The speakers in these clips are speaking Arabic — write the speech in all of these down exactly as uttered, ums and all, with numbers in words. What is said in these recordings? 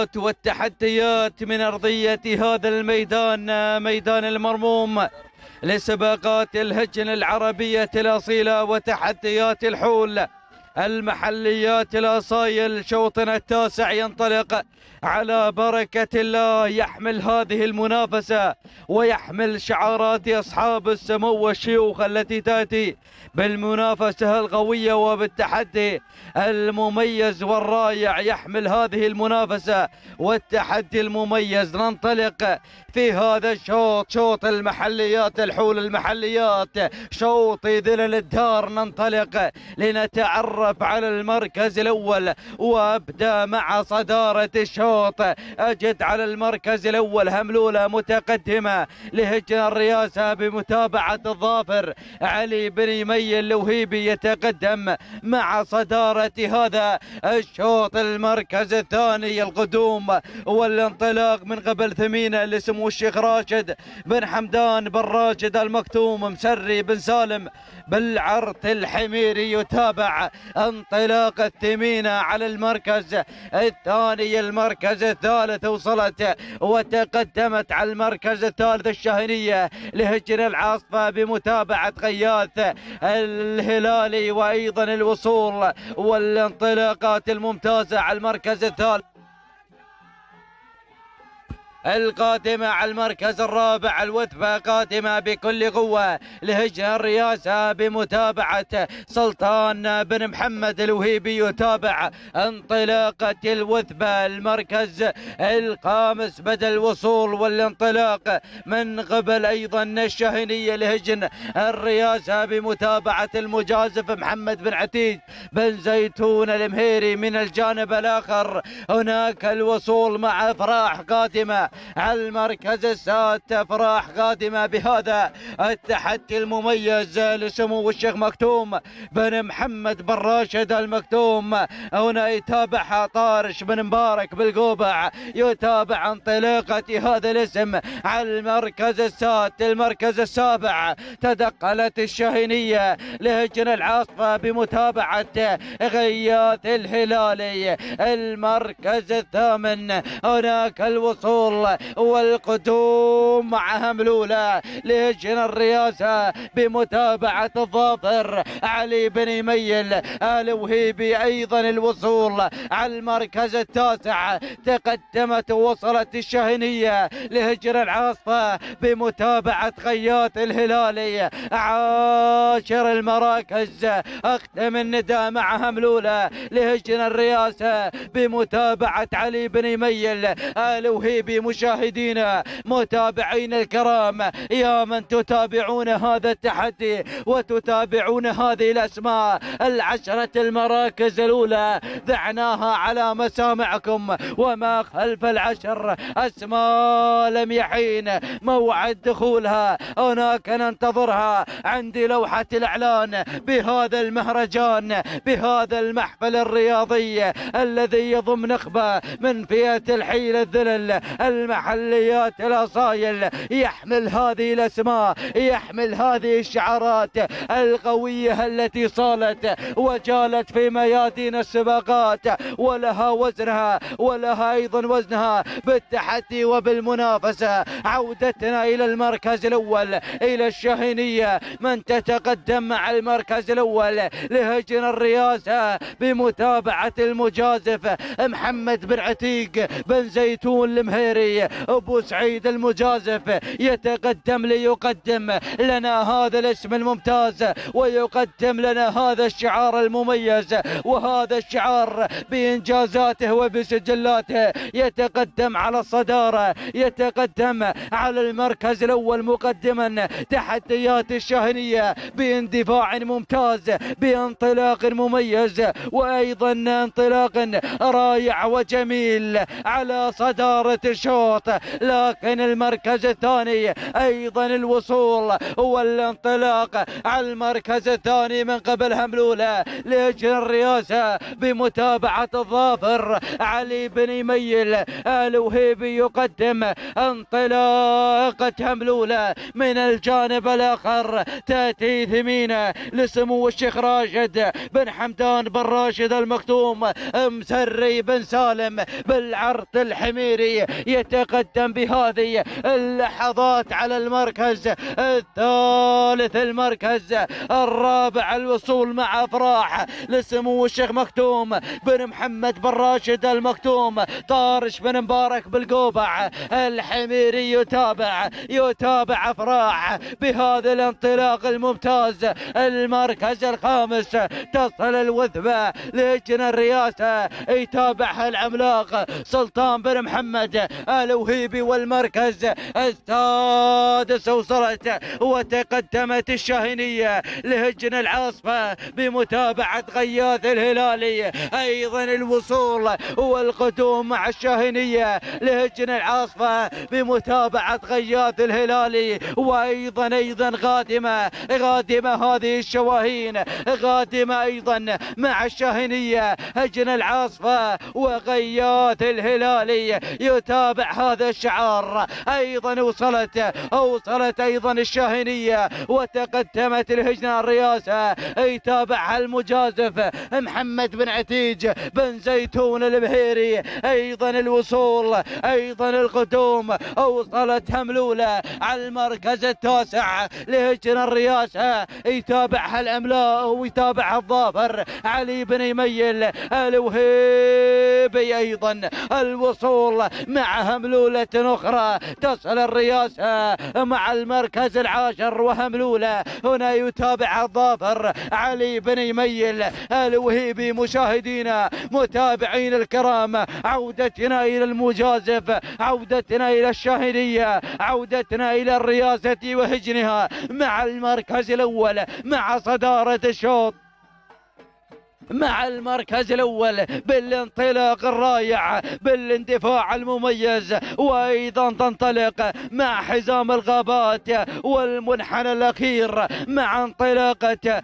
الصعوبات والتحديات من أرضية هذا الميدان، ميدان المرموم لسباقات الهجن العربية الأصيلة وتحديات الحول المحليات الأصايل. شوطنا التاسع ينطلق على بركة الله، يحمل هذه المنافسة ويحمل شعارات أصحاب السمو والشيوخ التي تأتي بالمنافسة القوية وبالتحدي المميز والرائع. يحمل هذه المنافسة والتحدي المميز. ننطلق في هذا الشوط، شوط المحليات، الحول المحليات، شوط ذلل الدار. ننطلق لنتعرف على المركز الأول وأبدأ مع صدارة الشوط. أجد على المركز الأول هملولة متقدمة لهجن الرئاسة بمتابعة الظافر علي بن يمي اللوهيبي يتقدم مع صدارة هذا الشوط. المركز الثاني القدوم والانطلاق من قبل ثمينة لسمو الشيخ راشد بن حمدان بن راشد المكتوم مسري بن سالم بالعرض الحميري. يتابع انطلاق الثمينة على المركز الثاني. المركز الثالث وصلت وتقدمت على المركز الثالث الشهنية لهجن العاصفة بمتابعة غياث الهلالي، وأيضا الوصول والانطلاقات الممتازة على المركز الثالث. القادمة على المركز الرابع الوثبة قادمة بكل قوة لهجن الرئاسة بمتابعة سلطان بن محمد الوهيبي. يتابع انطلاقة الوثبة. المركز الخامس بدأ الوصول والانطلاق من قبل أيضا الشهنية لهجن الرئاسة بمتابعة المجازف محمد بن عتيج بن زيتون المهيري. من الجانب الآخر هناك الوصول مع أفراح قادمة على المركز السادس. أفراح قادمة بهذا التحدي المميز لسمو الشيخ مكتوم بن محمد بن راشد المكتوم. هنا يتابعها طارش بن مبارك بالقوبع. يتابع انطلاقة هذا الاسم على المركز السادس. المركز السابع تدقلت الشاهينية لهجن العاصفة بمتابعة غياث الهلالي. المركز الثامن هناك الوصول والقدوم مع هملولة لهجن الرئاسة بمتابعة الظافر علي بن يميل الوهيبي. أيضا الوصول على المركز التاسع تقدمت ووصلت الشاهينية لهجن العاصفة بمتابعة غياث الهلالي. عاشر المراكز أختم النداء مع هملولة لهجن الرئاسة بمتابعة علي بن يميل الوهيبي. مشاهدينا متابعين الكرام، يا من تتابعون هذا التحدي وتتابعون هذه الأسماء العشرة المراكز الأولى ذعناها على مسامعكم، وما خلف العشر أسماء لم يحين موعد دخولها. هناك ننتظرها عند لوحة الإعلان بهذا المهرجان، بهذا المحفل الرياضي الذي يضم نخبة من فئة الحيل الذلل المحليات الأصايل. يحمل هذه الأسماء، يحمل هذه الشعارات القوية التي صالت وجالت في ميادين السباقات، ولها وزنها ولها أيضا وزنها بالتحدي وبالمنافسة. عودتنا إلى المركز الأول إلى الشاهينية من تتقدم مع المركز الأول لهجن الرئاسة بمتابعة المجازف محمد بن عتيق بن زيتون المهيري. أبو سعيد المجازف يتقدم ليقدم لنا هذا الاسم الممتاز ويقدم لنا هذا الشعار المميز وهذا الشعار بإنجازاته وبسجلاته. يتقدم على الصدارة، يتقدم على المركز الأول مقدما تحديات الشاهينية باندفاع ممتاز بانطلاق مميز وأيضا انطلاق رائع وجميل على صدارة الشوط. الشوط، لكن المركز الثاني أيضا الوصول والانطلاق على المركز الثاني من قبل هملولة لهجن الرياسة بمتابعة الظافر علي بن يميل الوهيبي يقدم انطلاقة هملولة. من الجانب الآخر تأتي ثمينة لسمو الشيخ راشد بن حمدان بن راشد المكتوم مسري بن سالم بالعرض الحميري يتقدم بهذه اللحظات على المركز الثالث. المركز الرابع الوصول مع افراح لسمو الشيخ مكتوم بن محمد بن راشد المكتوم طارش بن مبارك بالقوبع الحميري يتابع يتابع افراح بهذا الانطلاق الممتاز. المركز الخامس تصل الوثبة لهجن الرياسة يتابعها العملاق سلطان بن محمد الوهيبي. والمركز السادس وصلت وتقدمت الشاهينية لهجن العاصفة بمتابعة غياث الهلالي. أيضا الوصول والقدوم مع الشاهينية لهجن العاصفة بمتابعة غياث الهلالي. وأيضا أيضا غادمة غادمة هذه الشواهين غادمة أيضا مع الشاهينية هجن العاصفة وغياث الهلالي يتابع هذا الشعار. أيضا وصلت وصلت أيضا الشاهينية وتقدمت الهجنة الرياسة يتابعها المجازف محمد بن عتيج بن زيتون البهيري. أيضا الوصول أيضا القدوم وصلت هملولة على المركز التاسع لهجن الرياسة يتابعها العملاق ويتابعها الظافر علي بن يميل الوهيبي. أيضا الوصول مع هملولة أخرى تصل الرياسة مع المركز العاشر وهملولة هنا يتابع الظافر علي بن يميل الوهيبي. مشاهدينا متابعين الكرام عودتنا إلى المجازف عودتنا إلى الشاهينية عودتنا إلى الرياسة وهجنها مع المركز الأول مع صدارة الشوط مع المركز الأول بالانطلاق الرائع بالاندفاع المميز. وأيضا تنطلق مع حزام الغابات والمنحنى الأخير مع انطلاقة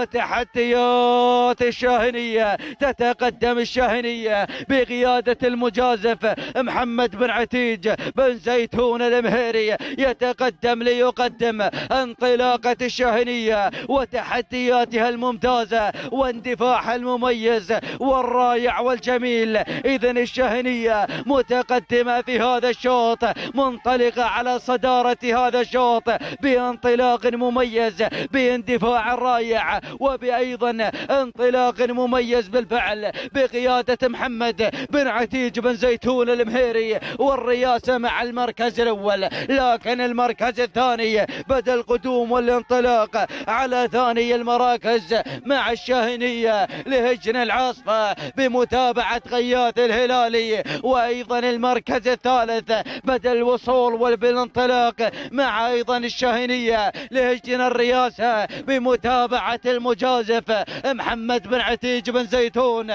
وتحديات الشاهينية. تتقدم الشاهينية بقيادة المجازف محمد بن عتيج بن زيتون المهيري يتقدم ليقدم انطلاقة الشاهينية وتحدياتها الممتازة واندفاعها المميز والرائع والجميل. إذن الشاهينية متقدمة في هذا الشوط منطلقة على صدارة هذا الشوط بانطلاق مميز باندفاع رائع وبأيضا انطلاق مميز بالفعل بقيادة محمد بن عتيج بن زيتون المهيري والرياسة مع المركز الأول. لكن المركز الثاني بدأ القدوم والانطلاق على ثاني المراكز مع الشاهينية لهجن العاصفة بمتابعة غياث الهلالي. وأيضا المركز الثالث بدأ الوصول والانطلاق مع أيضا الشاهينية لهجن الرياسة بمتابعة المجازف محمد بن عتيج بن زيتون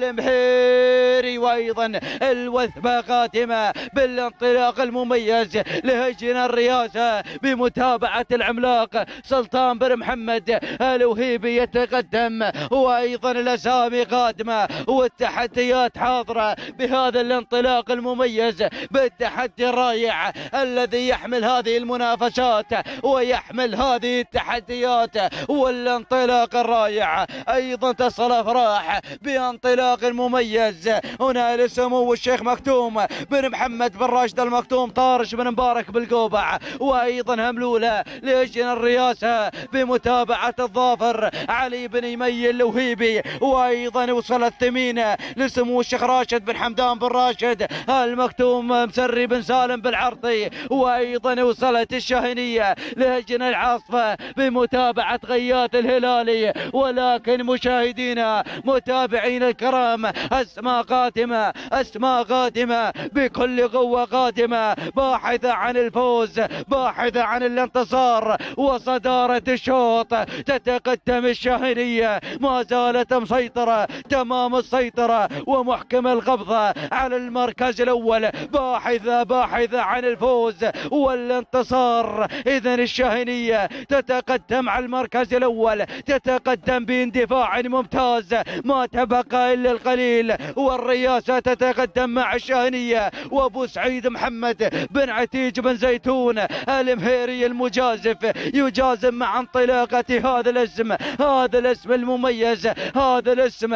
المهيري. وأيضا الوثبة قادمة بالانطلاق المميز لهجن الرياسة بمتابعة العملاق سلطان بن محمد الوهيبي يتقدم. وأيضا الأسامي قادمة والتحديات حاضرة بهذا الانطلاق المميز بالتحدي الرائع الذي يحمل هذه المنافسات ويحمل هذه التحديات والانطلاق الرائع. أيضا تصل أفراح بانطلاق مميز هنا لسمو الشيخ مكتوم بن محمد بن راشد المكتوم طارش بن مبارك بالقوبع. وأيضا هملولة لهجن الرياسة بمتابعة الظافر علي بن يميل الوهيبي. وأيضا وصلت ثمينة لسمو الشيخ راشد بن حمدان بن راشد المكتوم مسري بن سالم بالعرضي. وأيضا وصلت الشاهينية لهجن العاصفة بمتابعة غياث الهلالي. ولكن مشاهدينا متابعين الكرام أسماء قادمة أسماء قادمة بكل قوة قادمة باحثة عن الفوز باحثة عن الانتصار وصدارة الشوط. تتقدم الشاهينية ما زالت زالت مسيطرة تمام السيطرة ومحكم القبضة على المركز الأول، باحثة باحثة عن الفوز والانتصار. إذا الشاهنية تتقدم على المركز الأول، تتقدم باندفاع ممتاز، ما تبقى إلا القليل والرياسة تتقدم مع الشاهنية. وأبو سعيد محمد بن عتيج بن زيتون المهيري المجازف يجازم مع انطلاقة هذا الاسم، هذا الاسم المميز، هذا الاسم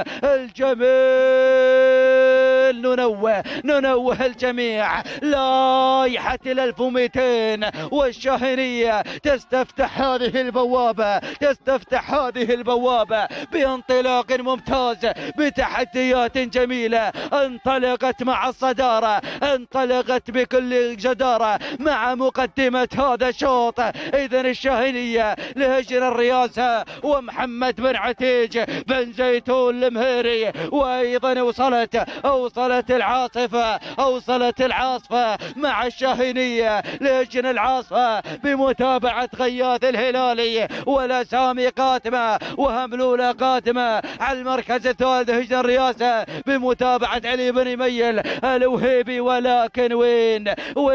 الجميل. ننوه ننوه الجميع، لائحة ألف ومئتين والشاهنية تستفتح هذه البوابة، تستفتح هذه البوابة بانطلاق ممتاز بتحديات جميلة. انطلقت مع الصدارة، انطلقت بكل جدارة مع مقدمة هذا الشوط. إذا الشاهنية لهجن الرياسة ومحمد بن عتيج بن زيتون المهيري، وأيضا وصلت أوصلت العاصفة، أوصلت العاصفة مع الشاهنية لهجن العاصفة بمتابعة غياث الهلالي والأسامي قادمة وهملولة قادمة على المركز الثالث. هجن الرياسة بمتابعة علي بن ميل الوهيبي، ولكن وين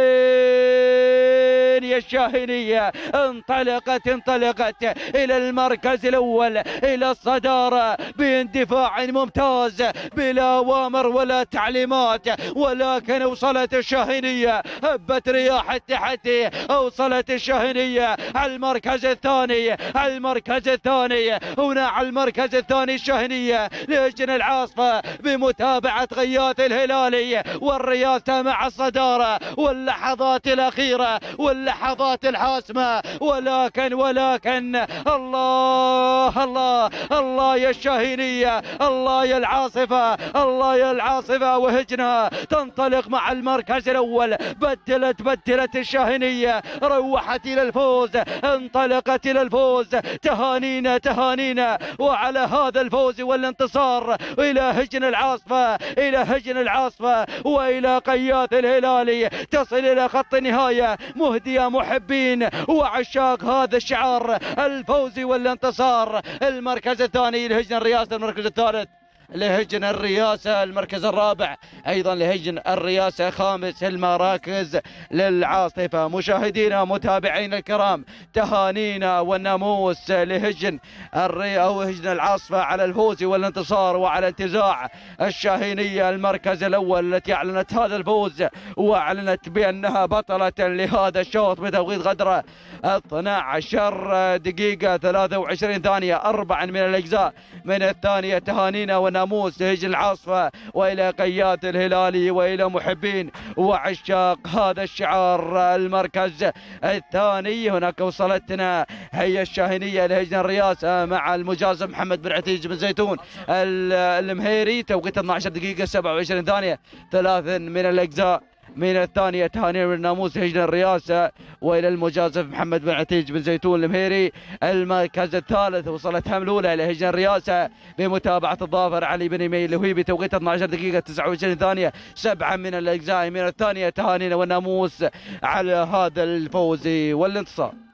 وين يا الشاهنية؟ انطلقت انطلقت إلى المركز الأول، إلى الصدارة باندفاع ممتاز بلا أوامر ولا تعليمات، ولكن وصلت الشاهنية، هبت رياح التحدي، أوصلت الشاهنية على المركز الثاني، على المركز الثاني هنا على المركز الثاني الشاهنية لهجن العاصفة بمتابعة غياث الهلالي والرياسة مع الصدارة واللحظات الأخيرة واللحظات الحاسمة. ولكن ولكن الله الله الله يا الشاهنية، الله يا العاصفة، الله يا العاصفة، وهجنها تنطلق مع المركز الأول. بدلت بدلت الشاهنية، روحت إلى الفوز، انطلقت إلى الفوز. تهانينا تهانينا وعلى هذا الفوز والانتصار إلى هجن العاصفة، إلى هجن العاصفة وإلى قياث الهلالي. تصل إلى خط النهاية مهدية محبين وعشاق هذا الشعار، الفوز والانتصار. المركز الثاني لهجن الرياسة، المركز الثالث لهجن الرياسة، المركز الرابع أيضا لهجن الرياسة، خامس المراكز للعاصفة. مشاهدينا متابعينا الكرام، تهانينا والناموس لهجن الري أو هجن العاصفة على الفوز والانتصار وعلى انتزاع الشاهنية المركز الأول، التي أعلنت هذا الفوز وأعلنت بأنها بطلة لهذا الشوط بتوقيت غدرة اثنتي عشرة دقيقة ثلاثة وعشرين ثانية، أربعا من الأجزاء من الثانية. تهانينا وناموس لهجن العاصفة وإلى قياث الهلالي وإلى محبين وعشاق هذا الشعار. المركز الثاني هناك وصلتنا هي الشاهنية لهجن الرياسة مع المجازف محمد بن عتيج بن زيتون المهيري، توقيت اثنتي عشرة دقيقة سبعة وعشرين ثانية، ثلاث من الأجزاء من الثانية. تهانينا والناموس هجن الرياسة وإلى المجازف محمد بن عتيج بن زيتون المهيري. المركز الثالث وصلت هملولة إلى هجن الرياسة بمتابعة الظافر علي بن ميل الوهيبي، توقيت اثنتي عشرة دقيقة تسعة وعشرين ثانية، سبعة من الأجزاء من الثانية. تهانينا والناموس على هذا الفوز والانتصار.